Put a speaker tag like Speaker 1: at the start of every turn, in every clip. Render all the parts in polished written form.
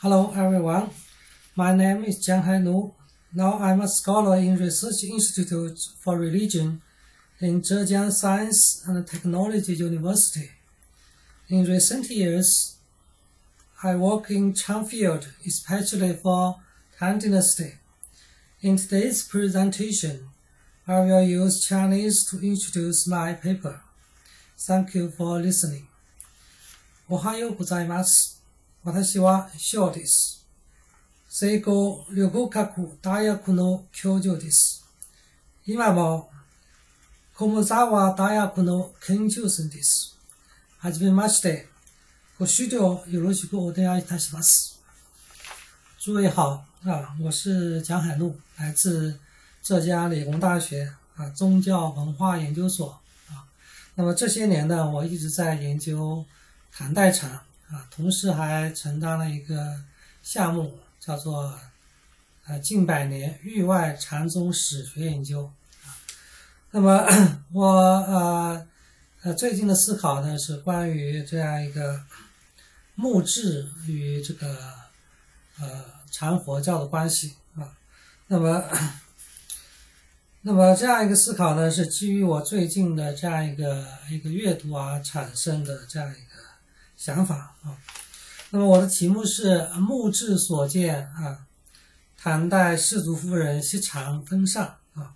Speaker 1: Hello everyone, my name is Jiang Hainu. Now I'm a scholar in Research Institute for Religion in Zhejiang Science and Technology University. In recent years, I work in Chan field, especially for Han Dynasty. In today's presentation, I will use Chinese to introduce my paper. Thank you for listening. おはようございます。私は翔です。西高旅行学大学の教授です。今も駒沢大学の研究生です。はじめまして。ご指導よろしくお願いいたします。诸位好我是蒋海璐，来自浙江理工大学宗教文化研究所那么这些年呢，我一直在研究唐代禅同时还承担了一个项目，叫做近百年域外禅宗史学研究那么我最近的思考呢是关于这样一个墓志与这个禅佛教的关系那么这样一个思考呢是基于我最近的这样一个阅读产生的这样一个想法那么我的题目是墓志所见唐代世族夫人习禅风尚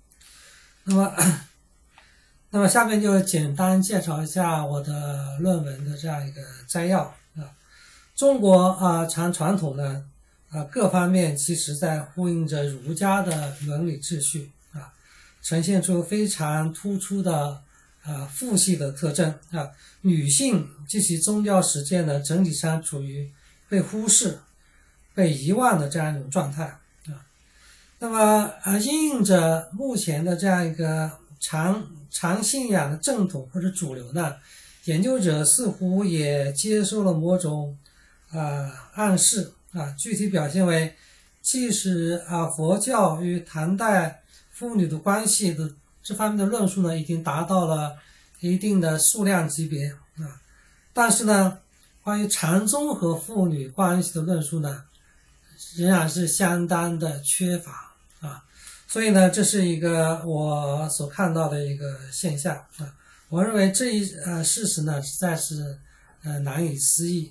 Speaker 1: 那么下面就简单介绍一下我的论文的这样一个摘要中国禅传统呢各方面其实在呼应着儒家的伦理秩序呈现出非常突出的父系的特征女性及其宗教实践呢整体上处于被忽视被遗忘的这样一种状态那么因应着目前的这样一个禅信仰的正统或者主流呢研究者似乎也接受了某种暗示具体表现为即使佛教与唐代妇女的关系的这方面的论述呢已经达到了一定的数量级别但是呢关于禅宗和妇女关系的论述呢仍然是相当的缺乏所以呢这是一个我所看到的一个现象我认为这一事实呢实在是难以思议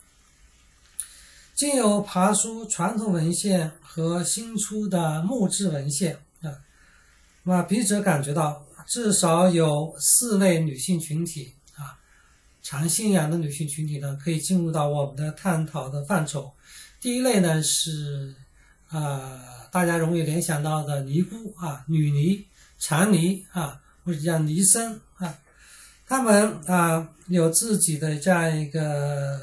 Speaker 1: 经由爬书传统文献和新出的墓志文献那笔者感觉到至少有4类女性群体禅信仰的女性群体呢可以进入到我们的探讨的范畴。第一类呢是大家容易联想到的尼姑女尼、禅尼或者叫尼僧他们有自己的这样一个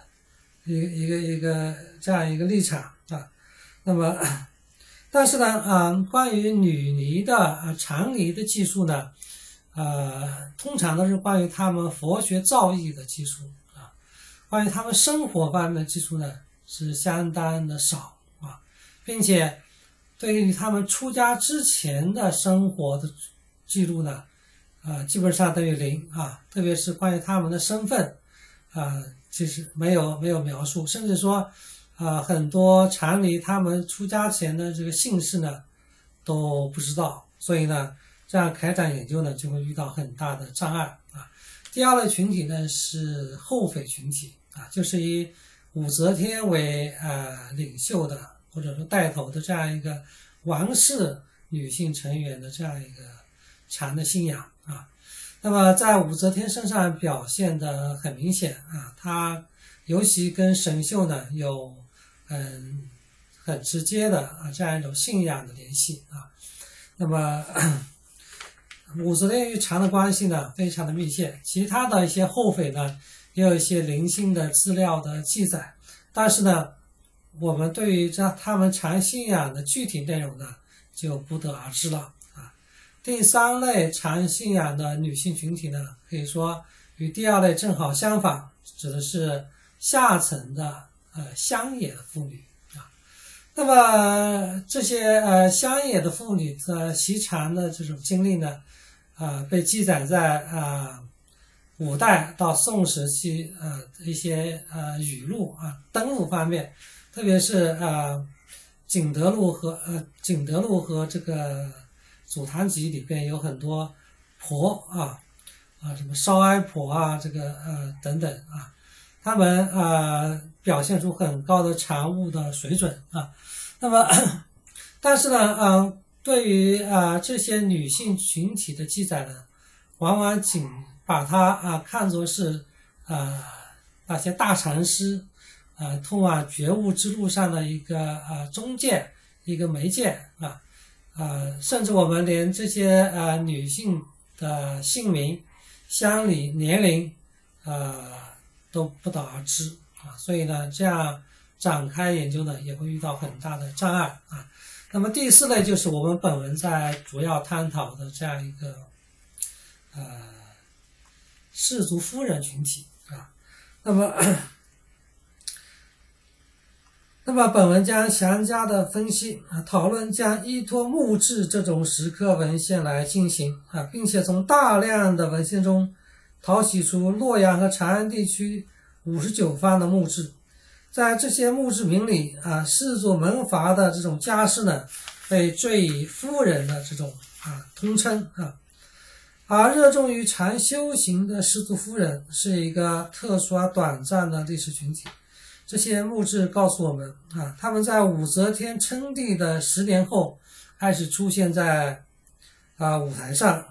Speaker 1: 这样一个立场那么但是呢关于女尼的禅尼的技术呢通常都是关于他们佛学造诣的技术关于他们生活方面的技术呢是相当的少并且对于他们出家之前的生活的记录呢基本上等于零特别是关于他们的身份其实没有描述，甚至说很多禅尼他们出家前的这个姓氏呢都不知道，所以呢这样开展研究呢就会遇到很大的障碍第二类群体呢是后妃群体就是以武则天为领袖的或者说带头的这样一个王室女性成员的这样一个禅的信仰那么在武则天身上表现得很明显她尤其跟神秀呢有很直接的这样一种信仰的联系那么武则天与禅的关系呢非常的密切，其他的一些后妃呢也有一些零星的资料的记载，但是呢我们对于他们禅信仰的具体内容呢就不得而知了第三类禅信仰的女性群体呢可以说与第二类正好相反，指的是下层的乡野的妇女那么这些乡野的妇女的习禅的这种经历呢被记载在古代到宋时期一些语录登录方面特别是景德录和这个祖堂集里边有很多婆什么烧哀婆这个等等他们表现出很高的禅悟的水准那么但是呢对于这些女性群体的记载呢，往往仅把它看作是那些大禅师通往觉悟之路上的一个中介，一个媒介甚至我们连这些女性的姓名、乡里、年龄都不得而知所以呢，这样展开研究呢，也会遇到很大的障碍那么第四类就是我们本文在主要探讨的这样一个氏族夫人群体那么本文将详加的分析讨论将依托墓志这种石刻文献来进行并且从大量的文献中淘取出洛阳和长安地区59方的墓志，在这些墓志铭里氏族门阀的这种家世呢，被缀以夫人的这种通称而热衷于禅修行的氏族夫人是一个特殊而短暂的历史群体。这些墓志告诉我们他们在武则天称帝的10年后开始出现在舞台上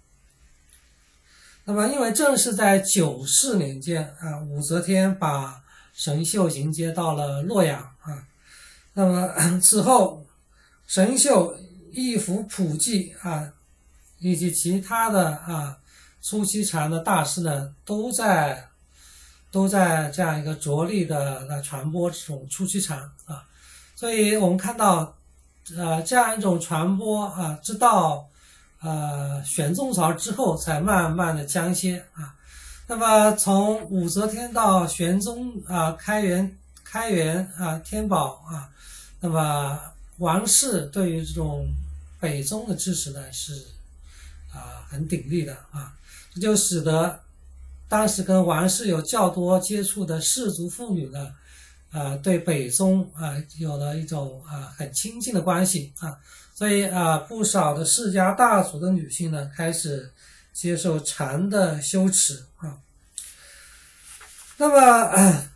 Speaker 1: 那么因为正是在94年间武则天把神秀迎接到了洛阳那么此后神秀、义府普济以及其他的初期禅的大师呢，都在这样一个着力的传播这种初期禅所以我们看到这样一种传播直到玄宗朝之后才慢慢的降歇那么从武则天到玄宗开元天宝那么王室对于这种北宗的支持呢是很鼎力的这就使得当时跟王室有较多接触的氏族妇女呢对北宗有了一种很亲近的关系所以不少的世家大族的女性呢开始接受禅的修持那么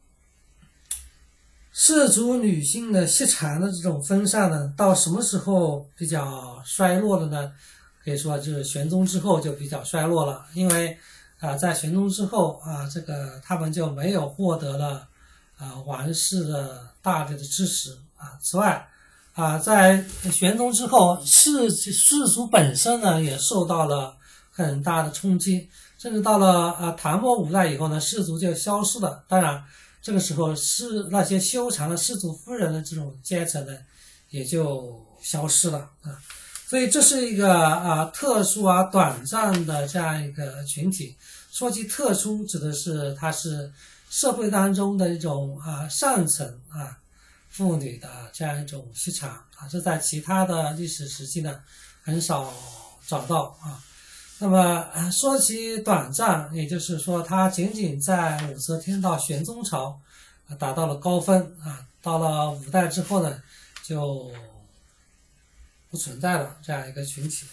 Speaker 1: 氏族女性的习禅的这种风尚呢，到什么时候比较衰落了呢？可以说就是玄宗之后就比较衰落了，因为在玄宗之后这个他们就没有获得了王室的大力的支持此外在玄宗之后氏族本身呢也受到了很大的冲击，甚至到了唐末5代以后呢，氏族就消失了。当然这个时候是那些修禅的氏族夫人的这种阶层呢也就消失了所以这是一个特殊短暂的这样一个群体。说起特殊，指的是它是社会当中的一种上层妇女的这样一种习禅这在其他的历史时期呢很少找到那么说起短暂，也就是说它仅仅在武则天到玄宗朝达到了高峰到了5代之后呢就不存在了这样一个群体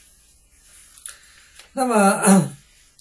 Speaker 1: 那么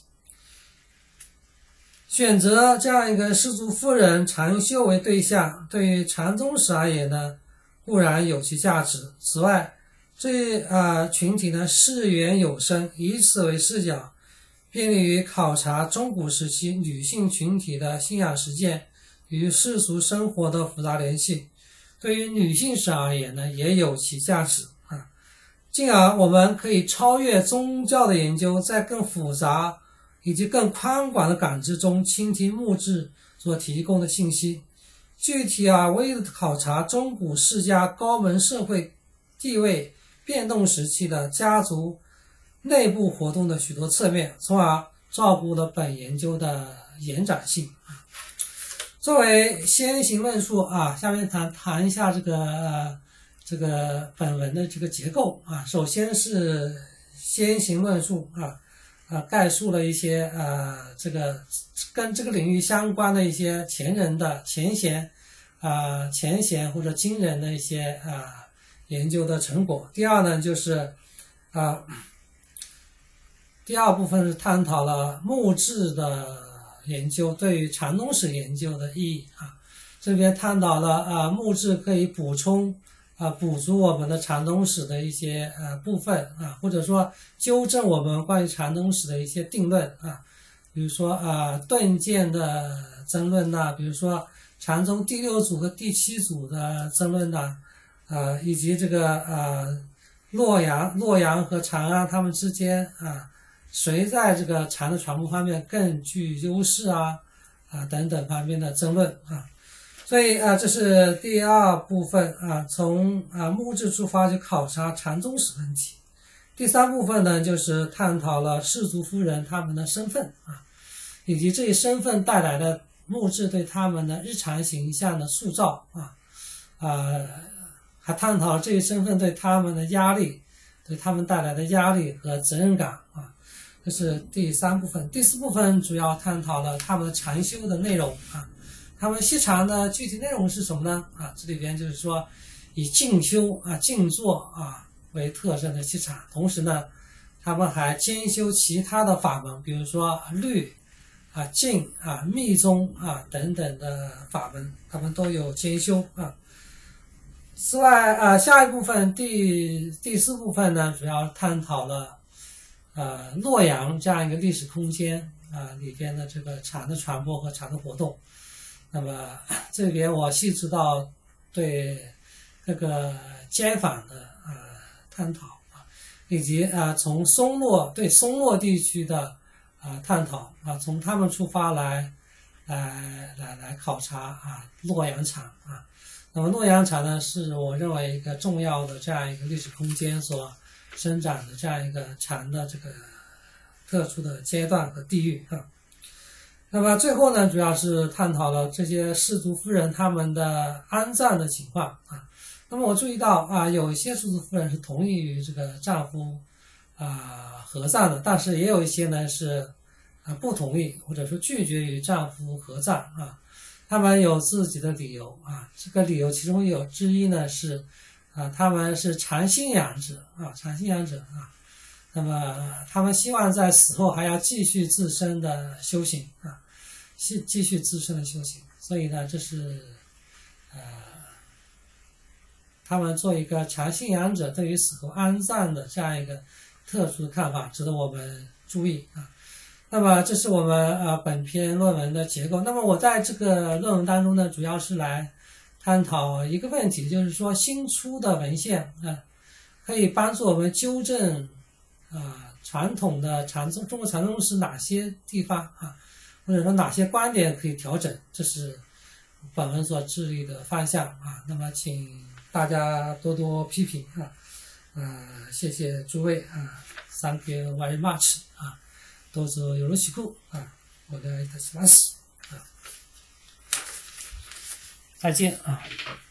Speaker 1: 选择这样一个氏族夫人禅修为对象，对于禅宗史而言呢固然有其价值。此外这群体呢世缘有深，以此为视角，便利于考察中古时期女性群体的信仰实践与世俗生活的复杂联系，对于女性史而言呢也有其价值进而我们可以超越宗教的研究，在更复杂以及更宽广的感知中倾听墓志所提供的信息，具体微的考察中古世家高门社会地位变动时期的家族内部活动的许多侧面，从而照顾了本研究的延展性作为先行论述下面谈一下这个本文的这个结构首先是先行论述概述了一些这个跟这个领域相关的一些前人的前贤浅显或者惊人的一些研究的成果。第二呢，就是第二部分是探讨了墓志的研究对于禅宗史研究的意义这边探讨了墓志可以补足我们的禅宗史的一些部分或者说纠正我们关于禅宗史的一些定论比如说顿渐的争论比如说禅宗第6祖和第7祖的争论以及这个洛阳和长安他们之间谁在这个禅的传播方面更具优势等等方面的争论所以这是第二部分从墓志出发去考察禅宗史问题。第三部分呢，就是探讨了世族夫人他们的身份以及这一身份带来的墓志对他们的日常形象的塑造还探讨这一身份对他们的压力，对他们带来的压力和责任感这是第三部分。第四部分主要探讨了他们的禅修的内容他们习禅的具体内容是什么呢这里边就是说以静修静坐为特征的习禅，同时呢他们还兼修其他的法门，比如说律静密宗等等的法门，他们都有兼修此外下一部分第四部分呢，主要探讨了洛阳这样一个历史空间里边的这个禅的传播和禅的活动。那么这边我细致到对这个街坊的探讨以及从松洛地区的探讨从他们出发来考察洛阳禅那么洛阳禅呢，是我认为一个重要的这样一个历史空间所生长的这样一个禅的这个特殊的阶段和地域那么最后呢，主要是探讨了这些氏族夫人他们的安葬的情况那么我注意到有一些氏族夫人是同意与这个丈夫合葬的，但是也有一些呢是不同意或者说拒绝与丈夫合葬他们有自己的理由这个理由其中之一呢是他们是禅信仰者那么他们希望在死后还要继续自身的修行继续自身的修行，所以呢这是他们做一个禅信仰者对于死后安葬的这样一个特殊的看法，值得我们注意那么这是我们本篇论文的结构。那么我在这个论文当中呢，主要是来探讨一个问题，就是说新出的文献可以帮助我们纠正传统的中国禅宗是哪些地方或者说哪些观点可以调整，这是本文所致力的方向那么请大家多多批评谢谢诸位Thank you very muchどうぞよろしくお願いいたします再见